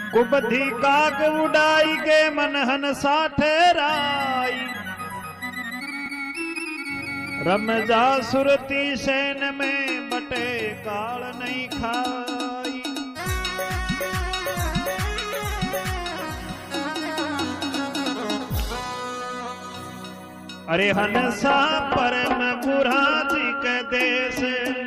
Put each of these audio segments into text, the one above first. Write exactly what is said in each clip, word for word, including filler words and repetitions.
कुबधी काग उड़ाई के मन हंसा ठहराई। रमजा सुरती सैन में बटे काल नहीं खाई। अरे हंसा परम बुरा जी के देश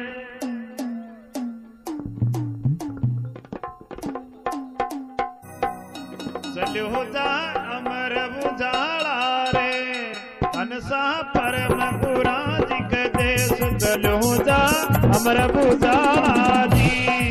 चलो जा अमर बुझाड़ा रे। हंसा परम बुरा जी के देश चलो जा अमर बुझाड़ा जी।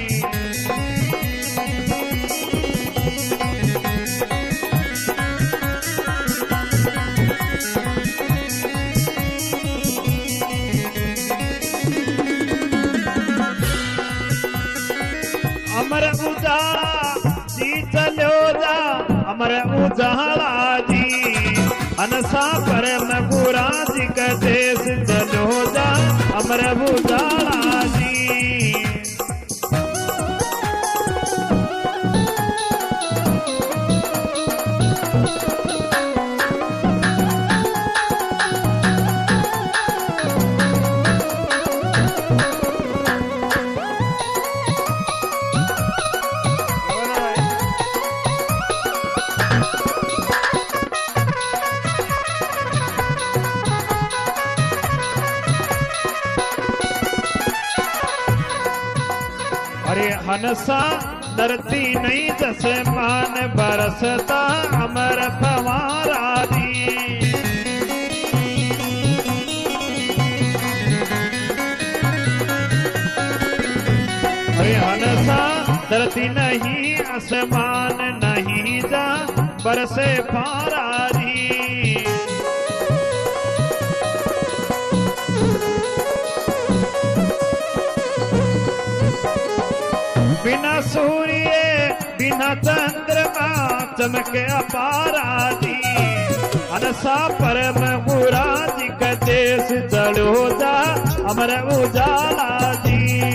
अमर उजाला जी चलो जा अमर उजाला जी। हंसा परम बुरा जी के देश चलो जा अमर उजाला जी। अरे हंसा डरती नहीं जैसे मान बरसता अमर फवारा जी। अरे हंसा डरती नहीं आसमान नहीं जा बरसे फारा जी। बिना सूर्य बिना चंद्रमा चमके अपारा जी। हंसा परम बुरा जी का देश चलो जा अमर उजाला जी।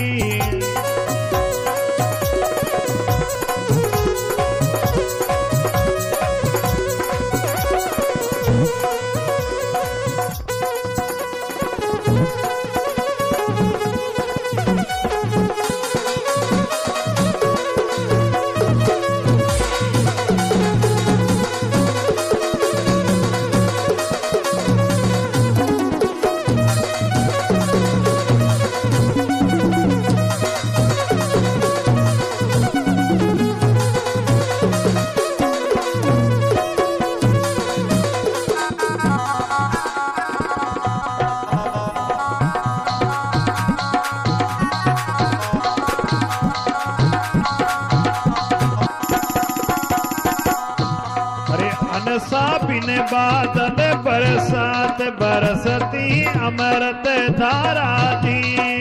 हंसा बिन बादल बरसात बरसती अमृत धारा जी।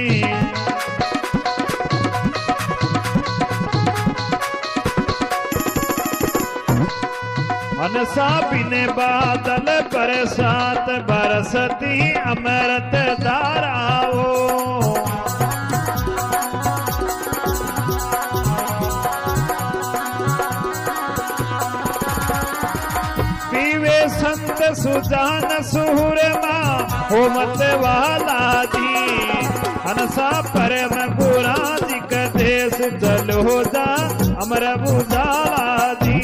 हंसा बिन बादल बरसात बरसती अमृत धारा ओ। संत सुजान सुरमा हो मत वाला जी। हंसा परम बुरा जी का देश चलो जा अमर उजाला जी।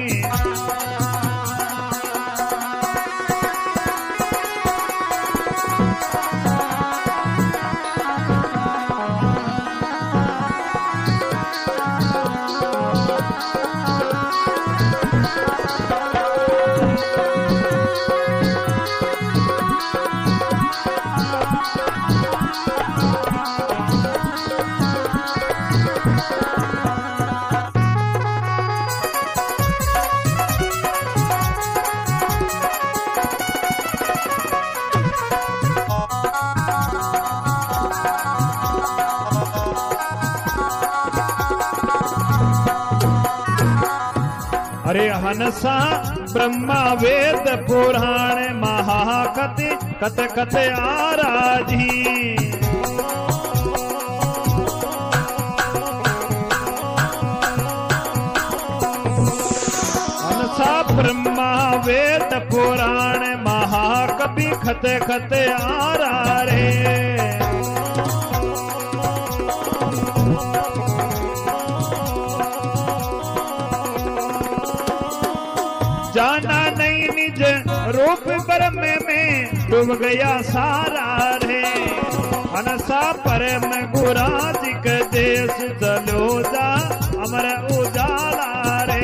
अरे हंसा ब्रह्मा वेद पुराण महाकथि कथ कथ आराजी। ब्रह्मा वेद पुराण महाकवि खते खते आरा रे। जाना नहीं निज रूप ब्रह्म में डूब गया सारा रे। हनसा परम गुराज के देश जलोजा अमर उजाला रे।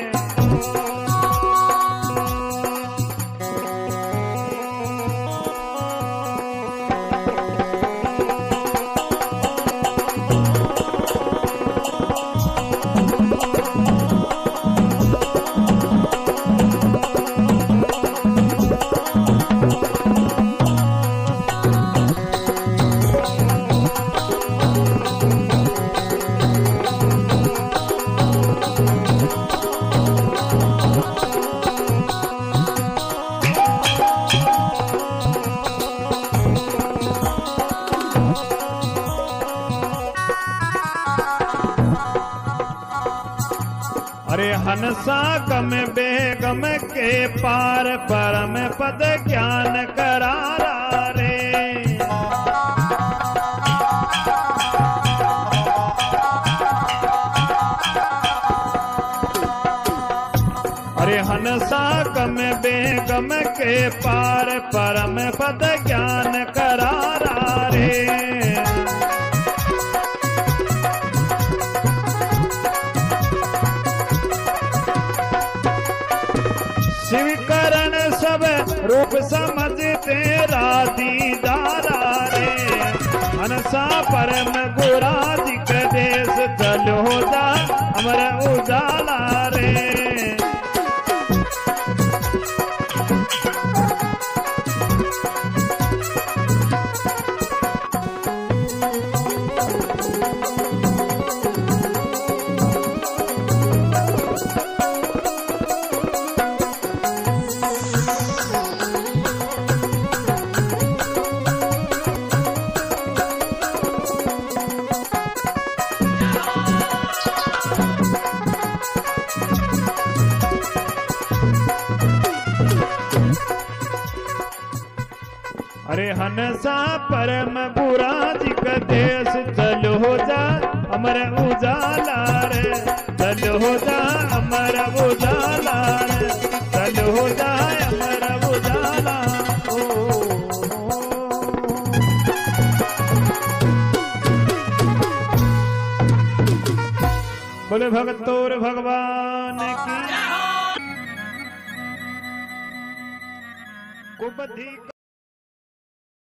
अरे हंसा गम बेगम के पार परम पद ज्ञान करारा रे। अरे हंसा गम बेगम के पार परम पद ज्ञान करारा रे। शिवकरण सब रूप समझ तेरा दीदारा रे। हंसा परम गुराज के देश जलोजा अमर उजाला रे। अरे हंसा परम गुराज का देश जलोजा अमर उजाला रे। जलोजा अमर उजाला रे। जलोजा अमर उजाला। ओ बोले भगतोर भगवान की कुबधी।